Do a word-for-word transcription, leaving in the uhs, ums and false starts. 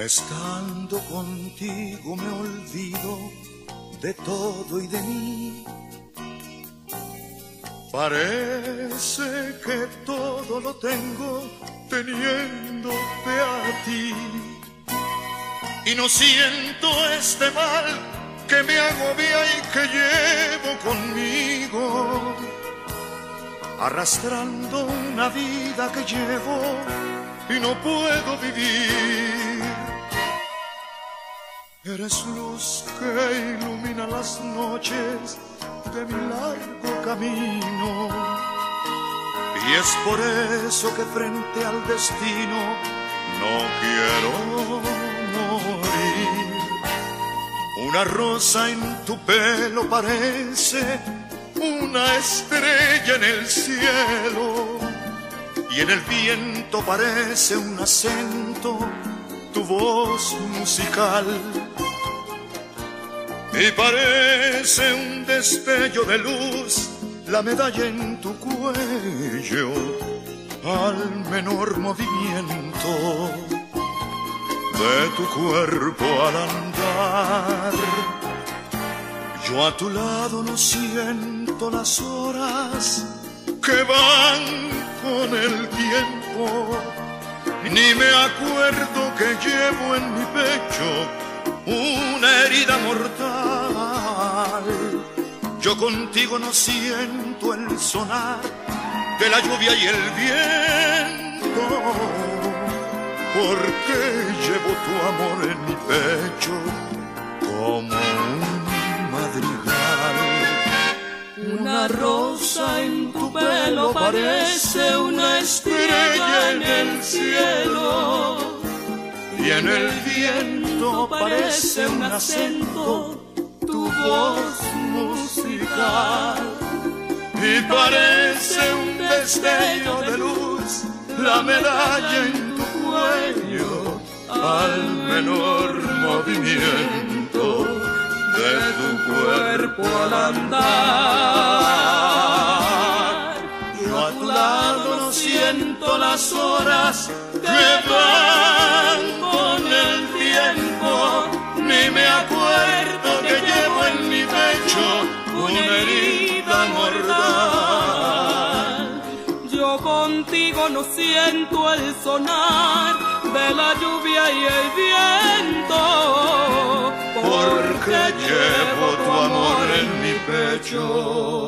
Estando contigo me olvido de todo y de mí. Parece que todo lo tengo teniéndote a ti. Y no siento este mal que me agobia y que llevo conmigo, arrastrando una vida que llevo y no puedo vivir. Eres luz que ilumina las noches de mi largo camino, y es por eso que frente al destino no quiero morir. Una rosa en tu pelo parece una estrella en el cielo, y en el viento parece un acento tu voz musical. Y parece un destello de luz la medalla en tu cuello al menor movimiento de tu cuerpo al andar. Yo a tu lado no siento las horas que van con el tiempo, ni me acuerdo que llevo en mi pecho una herida mortal. Yo contigo no siento el sonar de la lluvia y el viento, porque llevo tu amor en mi pecho como un madrigal. Una rosa en tu pelo parece una estrella en el cielo, y en el viento parece un acento tu voz musical. Y parece un destello de luz la medalla en tu cuello al menor movimiento de tu cuerpo al andar. Yo a tu lado no siento las horas que van con el tiempo, ni me acuerdo que llevo en mi pecho una herida mortal. Yo contigo no siento el sonar de la lluvia y el viento, porque llevo tu amor en mi pecho